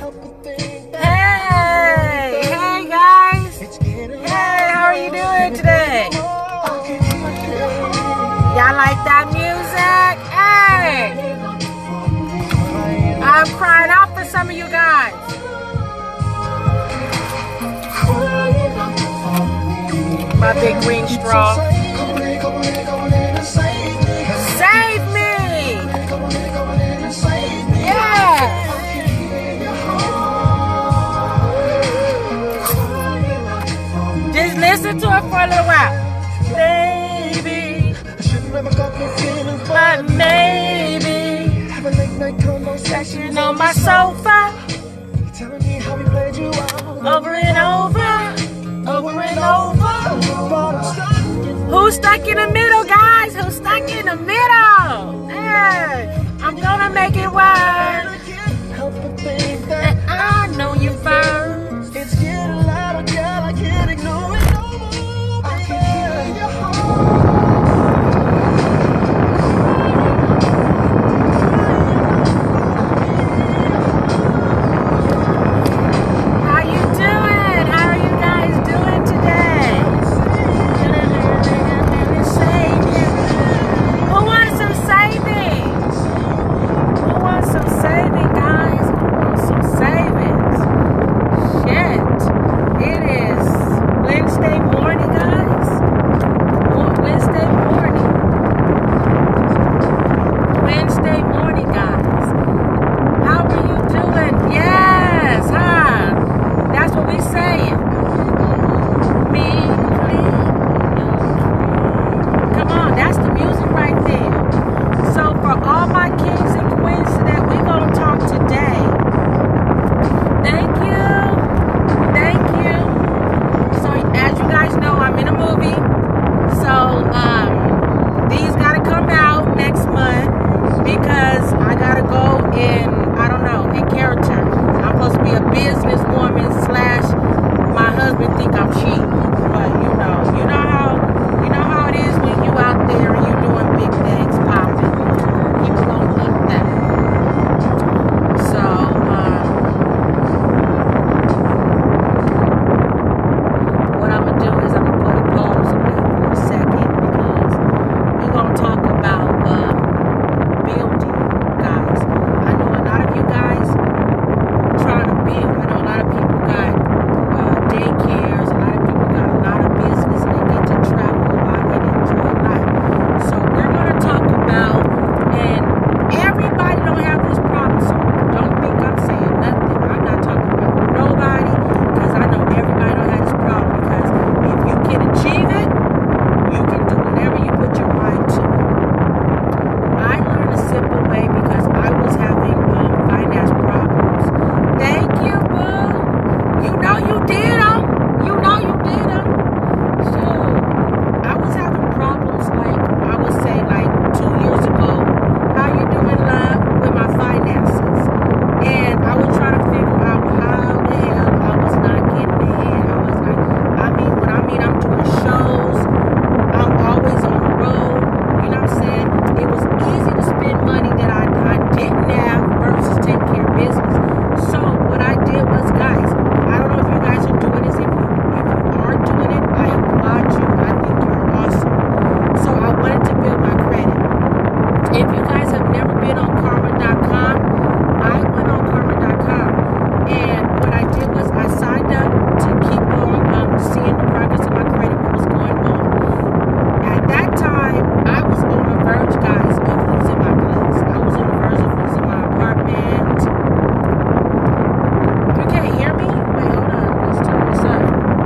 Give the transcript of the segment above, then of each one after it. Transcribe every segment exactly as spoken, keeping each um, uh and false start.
Hey, hey guys. Hey, how are you doing today? Y'all like that music? Hey, I'm crying out for some of you guys. My big green straw. Save me! Yeah! Just listen to it for a little while. Baby, but maybe session on my sofa, over and over, over and over. Who's stuck in the middle, guys? Who's stuck in the middle? Hey, I'm gonna make it work. And I know you first. It's getting louder, girl. I can't ignore it no more. I can hear your heart. How you doing? How are you guys doing today? Who wants some savings? Who wants some saving, guys? Who wants some savings? Shit. It is Wednesday morning, guys. Wednesday morning. Wednesday morning, guys. How are you doing? Yes, huh? That's what we saying. Me, please. Come on, that's the music right there. So for all my kings and queens that we gonna talk today, thank you, thank you. So as you guys know, I'm in a movie. So um, these gotta come out next month because I gotta go in, I don't know, in character. I'm supposed to be a businesswoman slash my husband think I'm cheap. But you know, you know how you know how it is when you out there and you doing big things popping. People gonna think that. So um, what I'm gonna do is I'm gonna put a pause on it for a second because we're gonna talk about uh, building, guys. I know a lot of you guys trying to build. I know a lot of people got uh, daycares. A lot of people got a lot of business and they get to travel a lot and enjoy life. So we're gonna talk about, and everybody don't have this problem. So don't think I'm saying nothing. I'm not talking about nobody because I know everybody don't have this problem. Because if you can achieve it, you can do whatever you put your mind to. I learned a simple way because I was having um, finance problems. Thank you, boo. You know you did them. You know you did them. So I was having problems like I would say like two years ago. How you doing, love, with my finances? And I was trying to figure out how the hell I was not getting ahead. I was like, I mean, when I mean I'm doing shows, I'm always on the road. You know what I'm saying? It was easy to spend money that I, I didn't have versus taking care of business. So what I did was, guys, I don't know if you guys are doing this. If you, if you are doing it, I applaud you. I think you're awesome. So I wanted to build my credit. If you guys have never been on karma dot com, I went on karma dot com. And what I did was I signed up to keep on um, seeing the progress of my credit, what was going on. At that time, I was on the verge, guys, of losing my place. I was on the verge of losing my apartment. You can't hear me? Wait, hold on. Let's turn this up.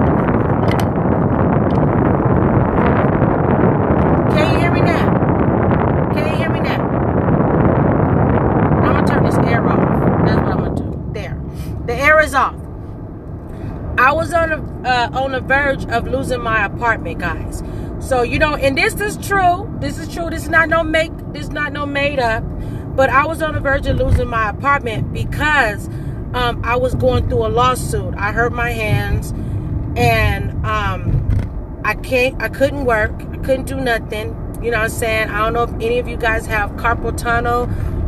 Can you hear me now? Can you hear me now? I'm gonna turn this air off. That's what I'm gonna do. There. The air is off. I was on the uh, on the verge of losing my apartment, guys. So you know, and this is true. This is true. This is not no make. This is not no made up. But I was on the verge of losing my apartment because um, I was going through a lawsuit. I hurt my hands, and um, I can't. I couldn't work. I couldn't do nothing. You know what I'm saying? I don't know if any of you guys have carpal tunnel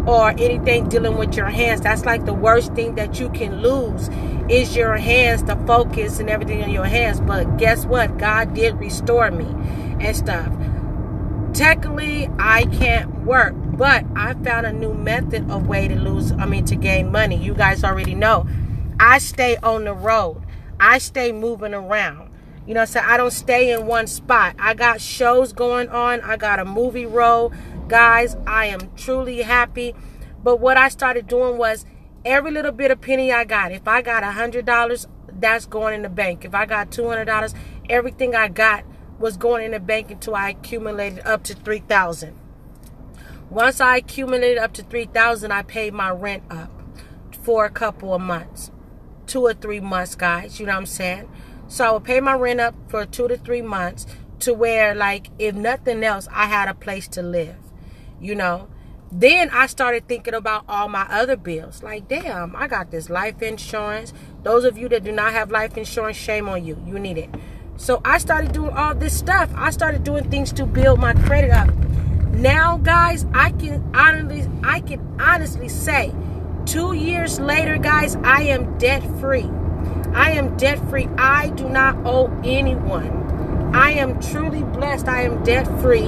or anything dealing with your hands. That's like the worst thing that you can lose is your hands, the focus and everything in your hands. But guess what? God did restore me and stuff. Technically, I can't work, but I found a new method of way to lose, I mean, to gain money. You guys already know. I stay on the road. I stay moving around. You know what I'm saying? I don't stay in one spot. I got shows going on. I got a movie role. Guys, I am truly happy. But what I started doing was every little bit of penny I got. If I got one hundred dollars, that's going in the bank. If I got two hundred dollars, everything I got was going in the bank until I accumulated up to three thousand dollars. Once I accumulated up to three thousand dollars, I paid my rent up for a couple of months. Two or three months, guys. You know what I'm saying? So I would pay my rent up for two to three months to where, like, if nothing else, I had a place to live, you know. Then I started thinking about all my other bills. Like, damn, I got this life insurance. Those of you that do not have life insurance, shame on you. You need it. So I started doing all this stuff. I started doing things to build my credit up. Now, guys, I can honestly, I can honestly say, two years later, guys, I am debt-free. I am debt-free. I do not owe anyone. I am truly blessed. I am debt-free.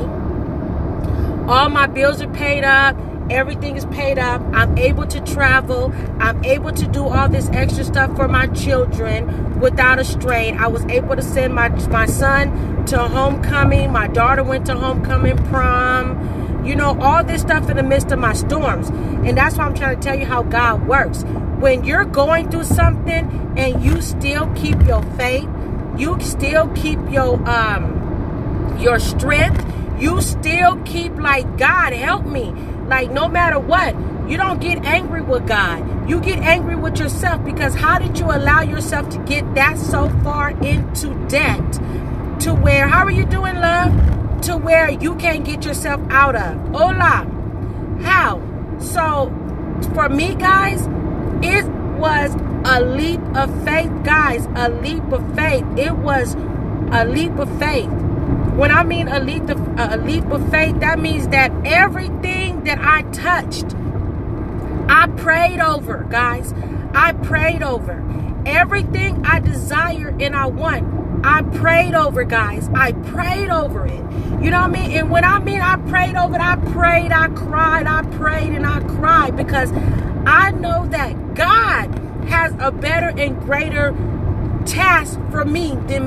All my bills are paid up. Everything is paid up. I'm able to travel. I'm able to do all this extra stuff for my children without a strain. I was able to send my, my son to homecoming. My daughter went to homecoming, prom. You know, all this stuff in the midst of my storms. And that's why I'm trying to tell you how God works. When you're going through something and you still keep your faith, you still keep your um your strength, you still keep like, God, help me. Like, no matter what, you don't get angry with God. You get angry with yourself, because how did you allow yourself to get that so far into debt to where, how are you doing, love? To where you can't get yourself out of. Hola. How? So, for me, guys, it was a leap of faith, guys. A leap of faith. It was a leap of faith. When I mean a leap of, a leap of faith, that means that everything that I touched, I prayed over, guys. I prayed over. Everything I desire and I want, I prayed over, guys. I prayed over it. You know what I mean? And when I mean I prayed over it, I prayed, I cried, I prayed, and I cried, because I know that God has a better and greater task for me than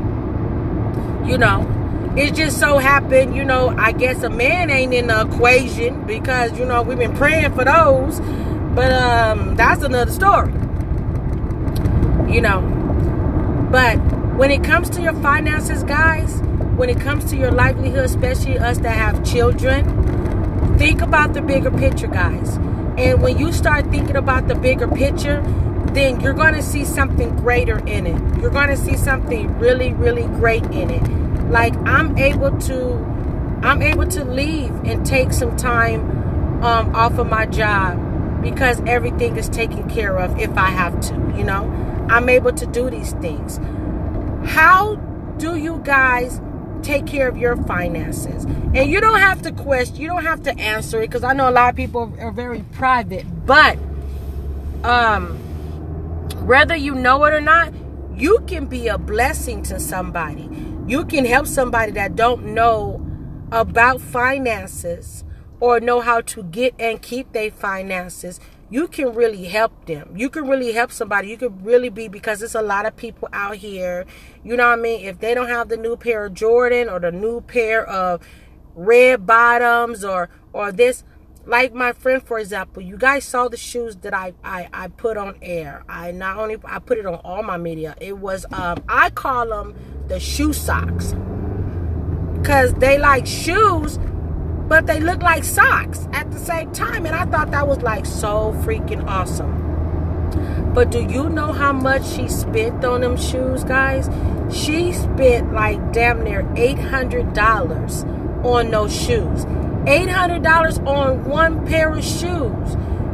man. You know, it just so happened, you know, I guess a man ain't in the equation, because, you know, we've been praying for those. But um, that's another story. You know, but when it comes to your finances, guys, when it comes to your livelihood, especially us that have children, think about the bigger picture, guys. And when you start thinking about the bigger picture, then you're going to see something greater in it. You're going to see something really, really great in it. Like, I'm able to, I'm able to leave and take some time um, off of my job, because everything is taken care of if I have to, you know. I'm able to do these things. How do you guys take care of your finances? And you don't have to question, you don't have to answer it, because I know a lot of people are very private. But um, whether you know it or not, you can be a blessing to somebody. You can help somebody that don't know about finances or know how to get and keep their finances. You can really help them. You can really help somebody. You can really be, because there's a lot of people out here, you know what I mean? If they don't have the new pair of Jordan or the new pair of red bottoms or or this, like my friend, for example, you guys saw the shoes that I, I, I put on air. I not only, I put it on all my media. It was, um, I call them the shoe socks, because they like shoes, but they look like socks at the same time. And I thought that was like so freaking awesome. But do you know how much she spent on them shoes, guys? She spent like damn near eight hundred dollars on those shoes. eight hundred dollars on one pair of shoes.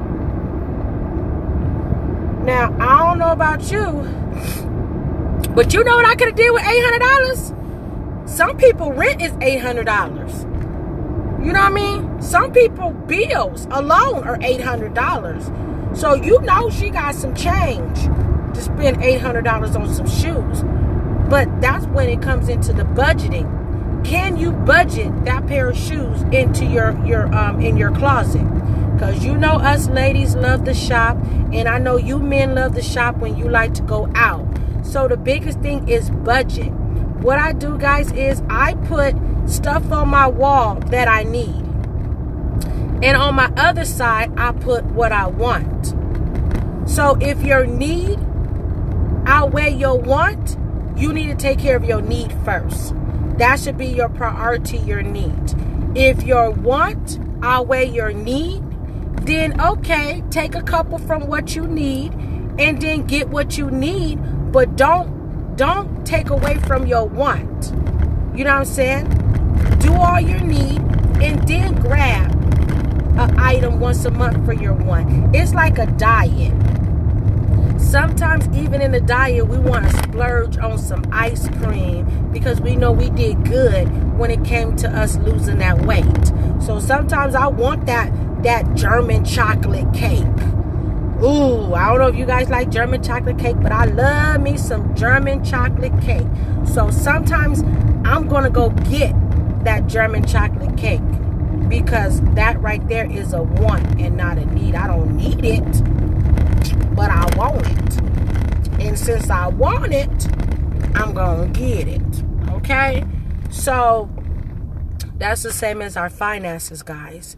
Now, I don't know about you, but you know what I could have did with eight hundred dollars? Some people rent is eight hundred dollars. You know what I mean? Some people bills alone are eight hundred dollars. So you know she got some change to spend eight hundred dollars on some shoes. But that's when it comes into the budgeting. Can you budget that pair of shoes into your your um in your closet? Because you know us ladies love to shop, and I know you men love to shop when you like to go out. So the biggest thing is budget. What I do, guys, is I put stuff on my wall that I need. And on my other side, I put what I want. So if your need outweigh your want, you need to take care of your need first. That should be your priority, your need. If your want outweigh your need, then okay, take a couple from what you need and then get what you need, but don't don't take away from your want. You know what I'm saying? Do all your need and then grab an item once a month for your want. It's like a diet. Sometimes even in the diet, we want to splurge on some ice cream because we know we did good when it came to us losing that weight. So sometimes I want that that German chocolate cake. Ooh, I don't know if you guys like German chocolate cake, but I love me some German chocolate cake. So sometimes I'm going to go get that German chocolate cake because that right there is a want and not a need. I don't need it, but I want it. And since I want it, I'm going to get it. Okay? So that's the same as our finances, guys.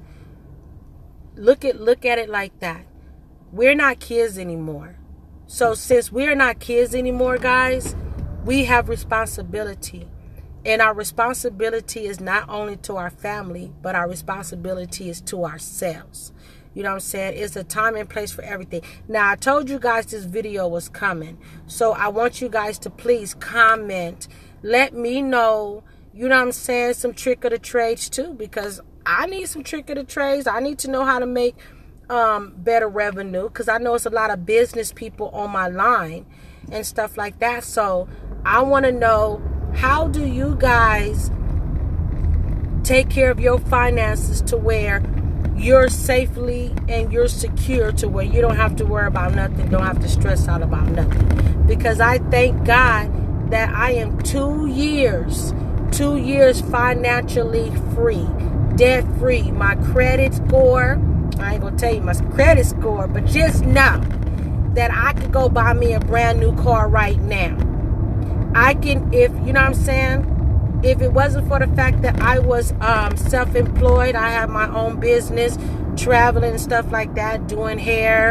Look at look at it like that. We're not kids anymore. So since we're not kids anymore, guys, we have responsibility. And our responsibility is not only to our family, but our responsibility is to ourselves. You know what I'm saying? It's a time and place for everything. Now, I told you guys this video was coming. So I want you guys to please comment. Let me know, you know what I'm saying, some trick of the trades too, because I need some trick of the trades. I need to know how to make um, better revenue because I know it's a lot of business people on my line and stuff like that. So I want to know, how do you guys take care of your finances to where you're safely and you're secure to where you don't have to worry about nothing, don't have to stress out about nothing? Because I thank God that I am two years, two years financially free. Debt free. My credit score, I ain't gonna tell you my credit score, but just know that I could go buy me a brand new car right now. I can, if you know what I'm saying, if it wasn't for the fact that I was um, self-employed, I have my own business, traveling and stuff like that, doing hair.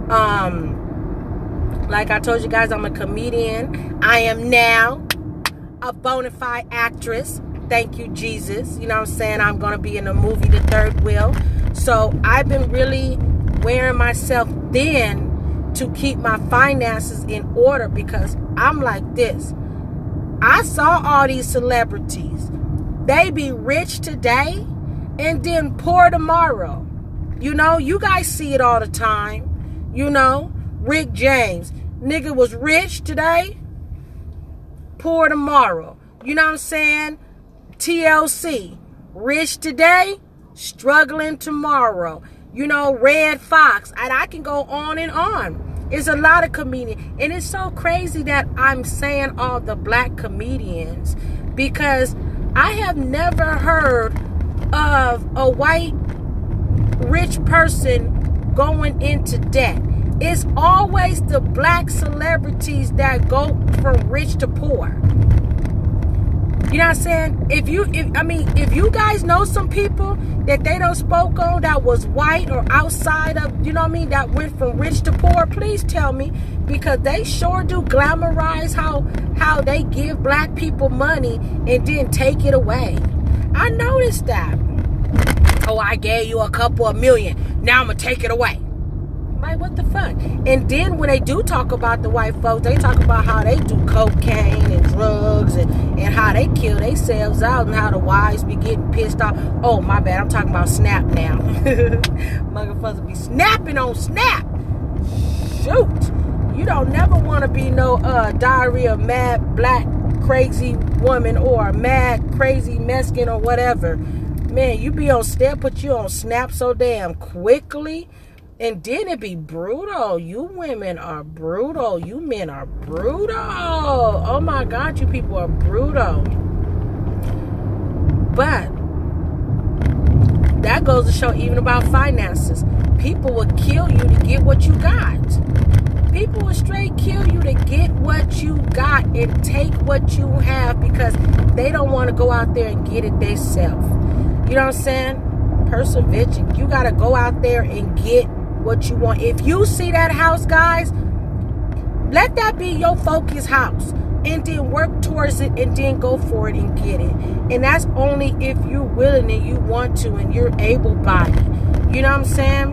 Um, like I told you guys, I'm a comedian. I am now a bona fide actress. Thank you, Jesus. You know what I'm saying? I'm going to be in the movie The Third Wheel. So I've been really wearing myself thin to keep my finances in order because I'm like this. I saw all these celebrities. They be rich today and then poor tomorrow. You know, you guys see it all the time. You know, Rick James. Nigga was rich today, poor tomorrow. You know what I'm saying? T L C, rich today, struggling tomorrow. You know, Red Fox, and I can go on and on. It's a lot of comedians, and it's so crazy that I'm saying all the black comedians because I have never heard of a white rich person going into debt. It's always the black celebrities that go from rich to poor. You know what I'm saying? If you, if, I mean, if you guys know some people that they don't spoke on that was white or outside of, you know what I mean, that went from rich to poor, please tell me, because they sure do glamorize how how they give black people money and then take it away. I noticed that. Oh, I gave you a couple of million. Now I'm going to take it away. Like, what the fuck? And then when they do talk about the white folks, they talk about how they do cocaine and drugs and, and how they kill themselves out and how the wives be getting pissed off. Oh, my bad. I'm talking about Snap now. Motherfuckers be snapping on Snap. Shoot. You don't never want to be no uh, diary of mad black crazy woman or a mad crazy Mexican or whatever. Man, you be on Snap, put you on Snap so damn quickly. And then it be brutal. You women are brutal. You men are brutal. Oh my God, you people are brutal. But that goes to show even about finances. People will kill you to get what you got. People will straight kill you to get what you got and take what you have because they don't want to go out there and get it themselves. You know what I'm saying? Perseverance. You got to go out there and get what you want. If you see that house, guys, let that be your focus house. And then work towards it and then go for it and get it. And that's only if you're willing and you want to and you're able-bodied. You know what I'm saying?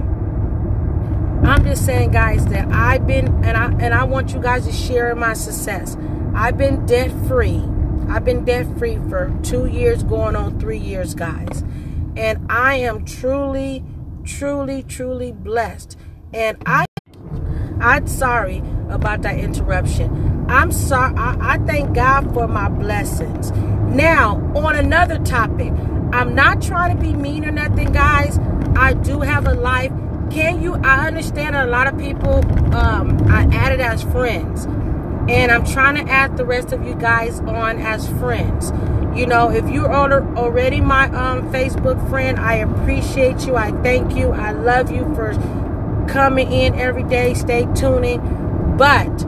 I'm just saying, guys, that I've been, and I and I want you guys to share in my success. I've been debt-free. I've been debt-free for two years going on three years, guys. And I am truly, truly, truly blessed. And I, I'm sorry about that interruption. I'm sorry. I, I thank God for my blessings. Now, on another topic, I'm not trying to be mean or nothing, guys. I do have a life. Can you, I understand a lot of people, um, I added as friends. And I'm trying to add the rest of you guys on as friends. You know, if you're already my um, Facebook friend, I appreciate you. I thank you. I love you for coming in every day. Stay tuning. But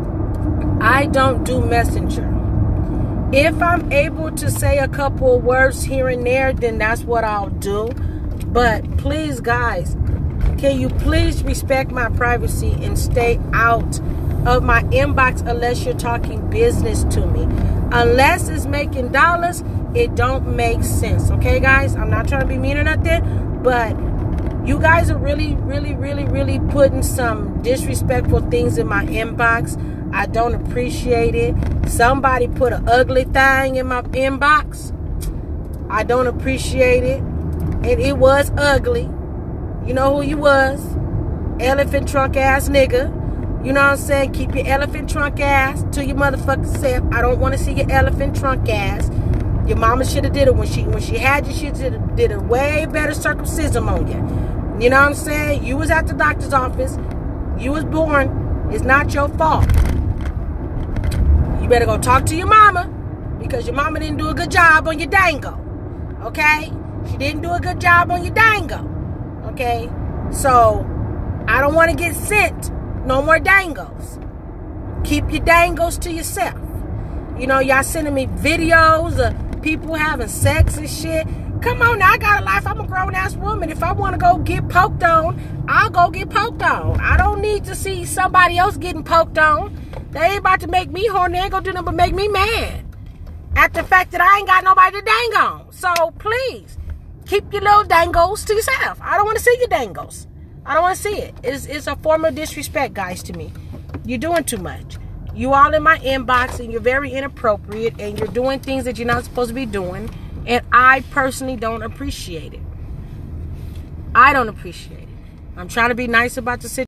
I don't do Messenger. If I'm able to say a couple of words here and there, then that's what I'll do. But please, guys, can you please respect my privacy and stay out of my inbox unless you're talking business to me. Unless it's making dollars, it don't make sense. Okay, guys? I'm not trying to be mean or nothing, but you guys are really, really, really, really putting some disrespectful things in my inbox. I don't appreciate it. Somebody put an ugly thing in my inbox. I don't appreciate it. And it was ugly. You know who you was? Elephant trunk ass nigga. You know what I'm saying? Keep your elephant trunk ass to your motherfucking self. I don't want to see your elephant trunk ass. Your mama should have did it when she when she had you. She did, did a way better circumcision on you. You know what I'm saying? You was at the doctor's office. You was born. It's not your fault. You better go talk to your mama because your mama didn't do a good job on your dango. Okay? She didn't do a good job on your dango. Okay? So, I don't want to get sent no more dangos. Keep your dangos to yourself. You know, y'all sending me videos of people having sex and shit. Come on now, I got a life. I'm a grown-ass woman. If I want to go get poked on, I'll go get poked on. I don't need to see somebody else getting poked on. They ain't about to make me horny. They ain't gonna do nothing but make me mad at the fact that I ain't got nobody to dang on. So, please, keep your little dangos to yourself. I don't want to see your dangos. I don't want to see it. It's, it's a form of disrespect, guys, to me. You're doing too much. You all in my inbox, and you're very inappropriate, and you're doing things that you're not supposed to be doing, and I personally don't appreciate it. I don't appreciate it. I'm trying to be nice about the situation.